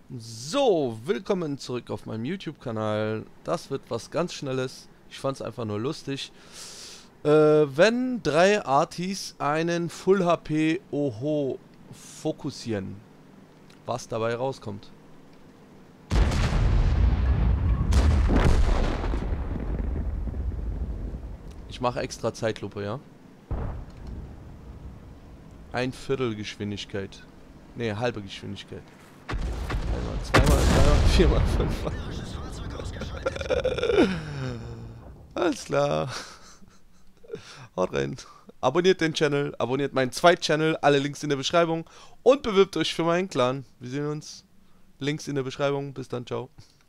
So, willkommen zurück auf meinem YouTube-Kanal. Das wird was ganz Schnelles. Ich fand es einfach nur lustig. Wenn drei Artis einen Full HP Oho fokussieren, was dabei rauskommt. Ich mache extra Zeitlupe, ja? Ein Viertel Geschwindigkeit. Ne, halbe Geschwindigkeit. Einmal, zweimal, dreimal, viermal, fünfmal. Alles klar. Haut rein. Abonniert den Channel, abonniert meinen zweiten Channel, alle Links in der Beschreibung und bewirbt euch für meinen Clan. Wir sehen uns. Links in der Beschreibung. Bis dann, ciao.